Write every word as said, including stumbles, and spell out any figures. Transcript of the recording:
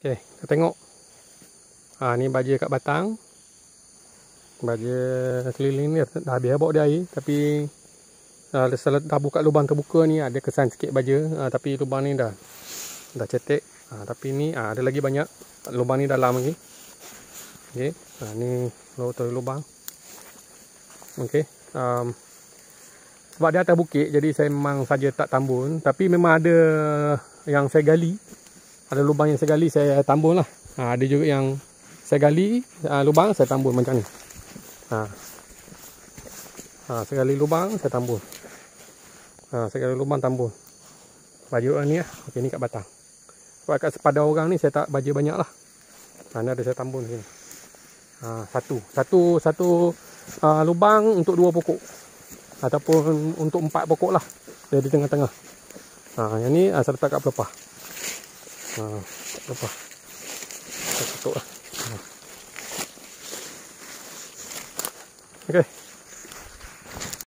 Okey, kita tengok. Ha, ni baja kat batang. Baja keliling ni dah habis bawa dia air. Tapi uh, setelah dah buka lubang terbuka ni ada kesan sikit baja. Uh, tapi lubang ni dah dah cetek. Uh, tapi ni uh, ada lagi banyak. Lubang ni dalam lagi. Okey, uh, ni lubang. Okey. Um, sebab dia atas bukit, jadi saya memang saja tak tambun. Tapi memang ada yang saya gali. Ada lubang yang saya gali, saya tambun lah. Ha, ada juga yang saya gali uh, lubang, saya tambun macam ni. Ha. Ha, saya gali lubang, saya tambun. Ha, saya gali lubang, tambun. Baju ni lah. Okey, ni kat batang. Sebab kat sepadan orang ni, saya tak baja banyak lah. Ha, ni ada saya tambun sini. Ha, satu. Satu, satu uh, lubang untuk dua pokok. Ataupun untuk empat pokok lah. Dia di tengah-tengah. Ha, yang ni uh, saya letak kat pelepah. Ha, pelepah. Saya tutup lah. Ha. Okey.